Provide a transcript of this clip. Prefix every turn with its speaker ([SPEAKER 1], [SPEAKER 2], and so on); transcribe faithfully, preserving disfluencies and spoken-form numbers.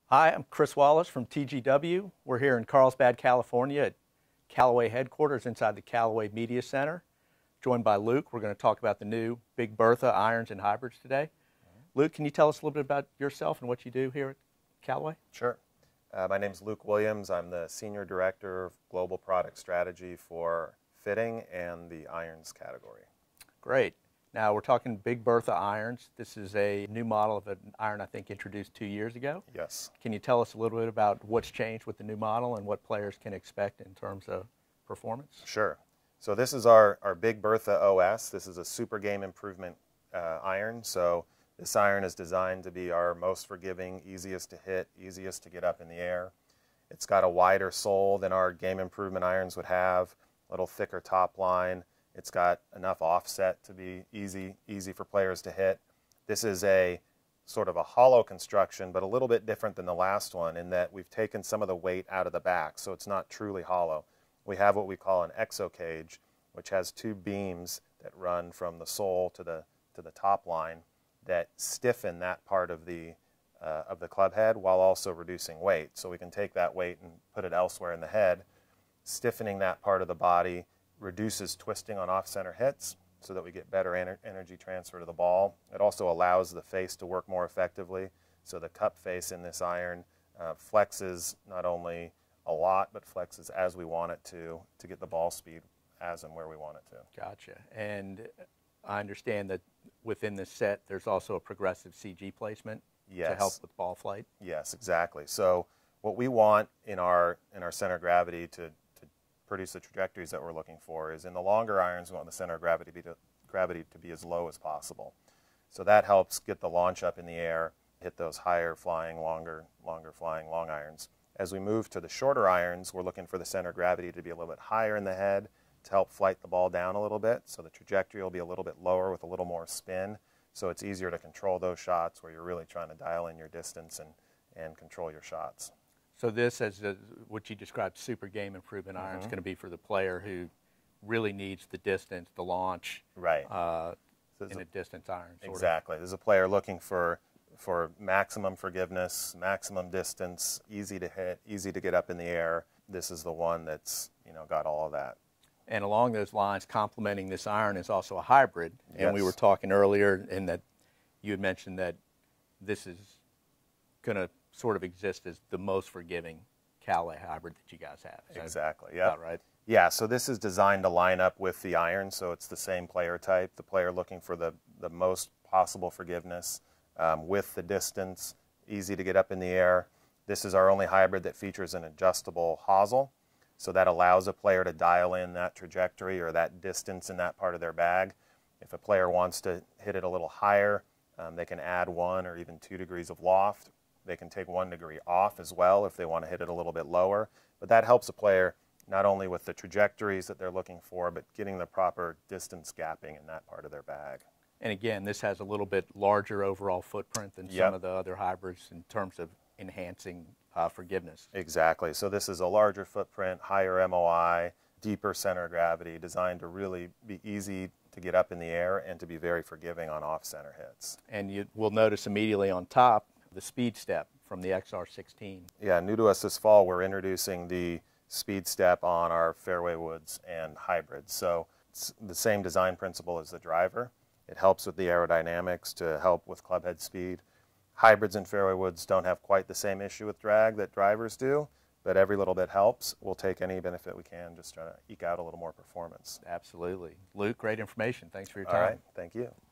[SPEAKER 1] Hi, I'm Chris Wallace from T G W. We're here in Carlsbad, California at Callaway headquarters inside the Callaway Media Center. Joined by Luke, we're going to talk about the new Big Bertha irons and hybrids today. Luke, can you tell us a little bit about yourself and what you do here at Callaway?
[SPEAKER 2] Sure. Uh, my name is Luke Williams. I'm the Senior Director of Global Product Strategy for fitting and the irons category.
[SPEAKER 1] Great. Now we're talking Big Bertha irons. This is a new model of an iron I think introduced two years ago.
[SPEAKER 2] Yes.
[SPEAKER 1] Can you tell us a little bit about what's changed with the new model and what players can expect in terms of performance?
[SPEAKER 2] Sure. So this is our, our Big Bertha O S. This is a super game improvement uh, iron. So this iron is designed to be our most forgiving, easiest to hit, easiest to get up in the air. It's got a wider sole than our game improvement irons would have, a little thicker top line. It's got enough offset to be easy, easy for players to hit. This is a sort of a hollow construction, but a little bit different than the last one in that we've taken some of the weight out of the back, so it's not truly hollow. We have what we call an exo cage, which has two beams that run from the sole to the to the top line that stiffen that part of the uh, of the club head while also reducing weight. So we can take that weight and put it elsewhere in the head, stiffening that part of the body. Reduces twisting on off-center hits so that we get better ener energy transfer to the ball. It also allows the face to work more effectively. So the cup face in this iron uh, flexes not only a lot, but flexes as we want it to, to get the ball speed as and where we want it to.
[SPEAKER 1] Gotcha. And I understand that within this set, there's also a progressive C G placement
[SPEAKER 2] yes.
[SPEAKER 1] to help with ball flight.
[SPEAKER 2] Yes, exactly. So what we want in our, in our center of gravity to produce the trajectories that we're looking for is in the longer irons we want the center of gravity to be, to, gravity to be as low as possible. So that helps get the launch up in the air, hit those higher flying, longer, longer flying long irons. As we move to the shorter irons, we're looking for the center of gravity to be a little bit higher in the head to help flight the ball down a little bit. So the trajectory will be a little bit lower with a little more spin. So it's easier to control those shots where you're really trying to dial in your distance and, and control your shots.
[SPEAKER 1] So this, as a, what you described, super game improvement iron, is mm-hmm. going to be for the player who really needs the distance, the launch,
[SPEAKER 2] right?
[SPEAKER 1] Uh,
[SPEAKER 2] so
[SPEAKER 1] in a, a distance iron. Sort
[SPEAKER 2] exactly.
[SPEAKER 1] Of.
[SPEAKER 2] There's a player looking for for maximum forgiveness, maximum distance, easy to hit, easy to get up in the air. This is the one that's you know got all of that.
[SPEAKER 1] And along those lines, complementing this iron is also a hybrid.
[SPEAKER 2] Yes.
[SPEAKER 1] And we were talking earlier, in that you had mentioned that this is going to sort of exist as the most forgiving Callaway hybrid that you guys have. Is
[SPEAKER 2] exactly, yeah.
[SPEAKER 1] Right?
[SPEAKER 2] Yeah, so this is designed to line up with the iron, so it's the same player type, the player looking for the, the most possible forgiveness um, with the distance, easy to get up in the air. This is our only hybrid that features an adjustable hosel, so that allows a player to dial in that trajectory or that distance in that part of their bag. If a player wants to hit it a little higher, um, they can add one or even two degrees of loft. They can take one degree off as well if they want to hit it a little bit lower. But that helps a player not only with the trajectories that they're looking for, but getting the proper distance gapping in that part of their bag.
[SPEAKER 1] And again, this has a little bit larger overall footprint than
[SPEAKER 2] yep.
[SPEAKER 1] some of the other hybrids in terms of enhancing uh, forgiveness.
[SPEAKER 2] Exactly. So this is a larger footprint, higher M O I, deeper center of gravity, designed to really be easy to get up in the air and to be very forgiving on off-center hits.
[SPEAKER 1] And you will notice immediately on top the speed step from the X R sixteen.
[SPEAKER 2] Yeah, new to us this fall, we're introducing the speed step on our fairway woods and hybrids. So it's the same design principle as the driver. It helps with the aerodynamics to help with club head speed. Hybrids and fairway woods don't have quite the same issue with drag that drivers do, but every little bit helps. We'll take any benefit we can, just try to eke out a little more performance.
[SPEAKER 1] Absolutely. Luke, great information. Thanks for your time.
[SPEAKER 2] All right, thank you.